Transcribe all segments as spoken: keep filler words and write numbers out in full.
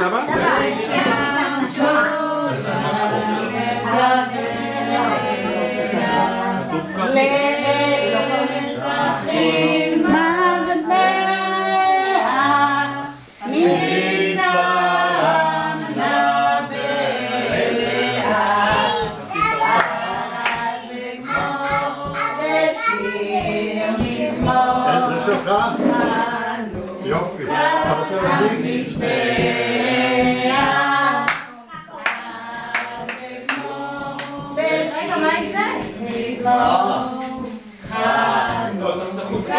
שבת? יופי, אתה רוצה להגיד? רגע, מה עם זה? לא, תחסכו קצת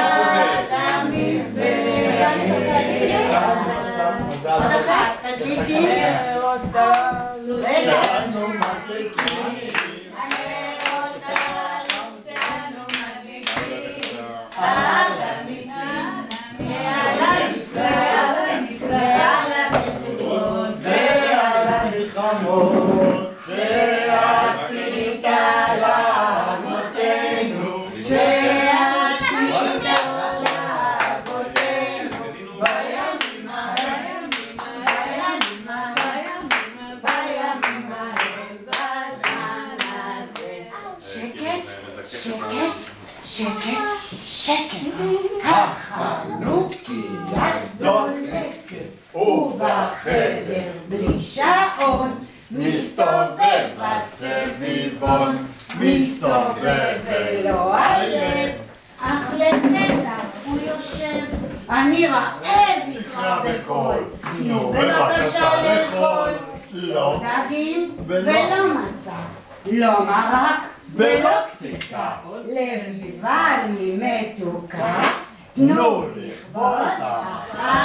עוד אחת, תדליקי. רגע. שעשית לאבותינו, שעשית לאבותינו, בימים ההם, בימים ההם, בימים ההם, בזמן הזה. שקט, שקט, שקט, שקט. החלוקי יד דולקת, ובחדר בלי שעון מסתובב הסביבון, מסתובב ולא עייף, אך לפתע הוא יושב, אני רעב נקרא בקול, תנו בבקשה לאכול, לא דגים ולא מצה, לא מרק ולא קציצה, לביבה לי מתוקה, תנו לכבוד החג